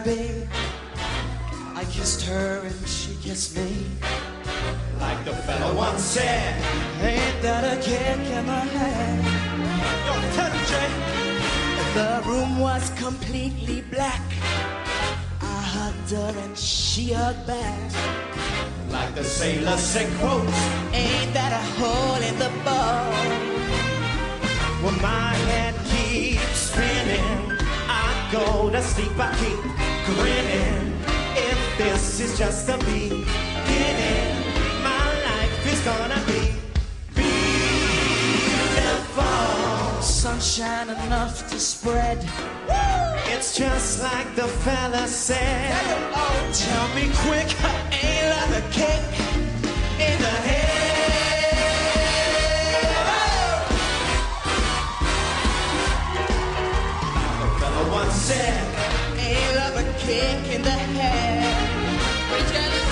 babe. I kissed her and she kissed me. Like the fella once said, ain't that a kick in the head? Yo, tell him, Jay. The room was completely black. I hugged her and she hugged back. Like the sailor said, quote, ain't that a hole in the ball? When my head keeps spinning, I go to sleep, I keep grinning. If this is just the beginning, my life is gonna be beautiful. Sunshine enough to spread. It's just like the fella said. Oh, tell me quick, ain't like a kick in the head. The fella once said, ain't love a kick in the head. Are you jealous?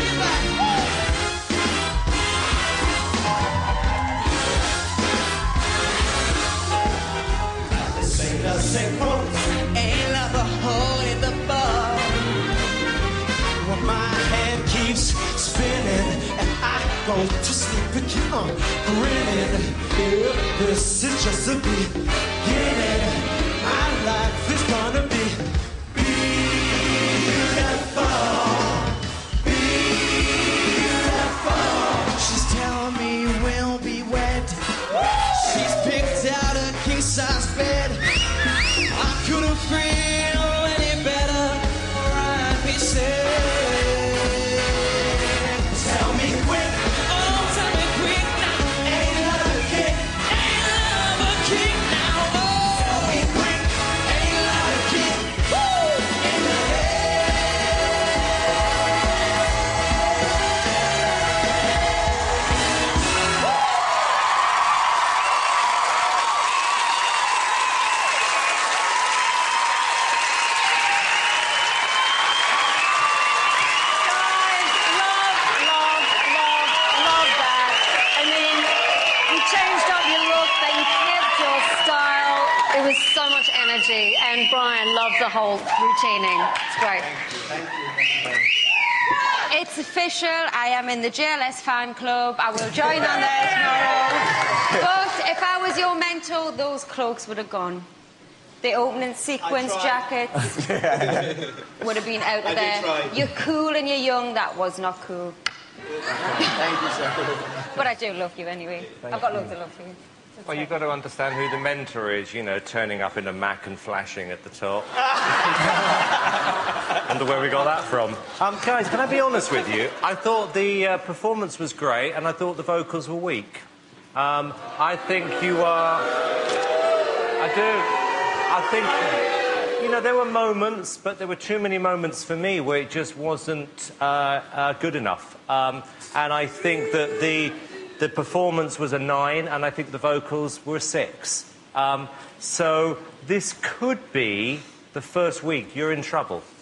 the sailor said, quote, ain't love a hole in the ball. when my head keeps spinning and I go to sleep and keep on grinning. If this is just the beginning, my life is gonna be beautiful, beautiful. She's telling me we'll be wed. She's picked out a king-size bed. I couldn't feel any better, right beside. Tell me quick, Oh, tell me quick now. ain't love a kick? Ain't love a kick now. Oh, Tell me quick, ain't love a kick? woo. In the Love that. I mean, you changed up your look, but you kept your style. It was so much energy. And Brian loved the whole routining. It's great. It's official. I am in the JLS fan club. I will join on there tomorrow. But if I was your mentor, those cloaks would have gone. The opening sequence jackets would have been out of there. You're cool and you're young. That was not cool. Thank you, sir. But I do love you anyway. I've got loads of love for you. Well, you've got to understand who the mentor is, you know, turning up in a Mac and flashing at the top. Wonder where we got that from. Guys, can I be honest with you? I thought the performance was great and I thought the vocals were weak. I think you are... I do. I think, you know, there were moments, but there were too many moments for me where it just wasn't good enough. And I think that the performance was a 9, and I think the vocals were a 6. So this could be the first week you're in trouble.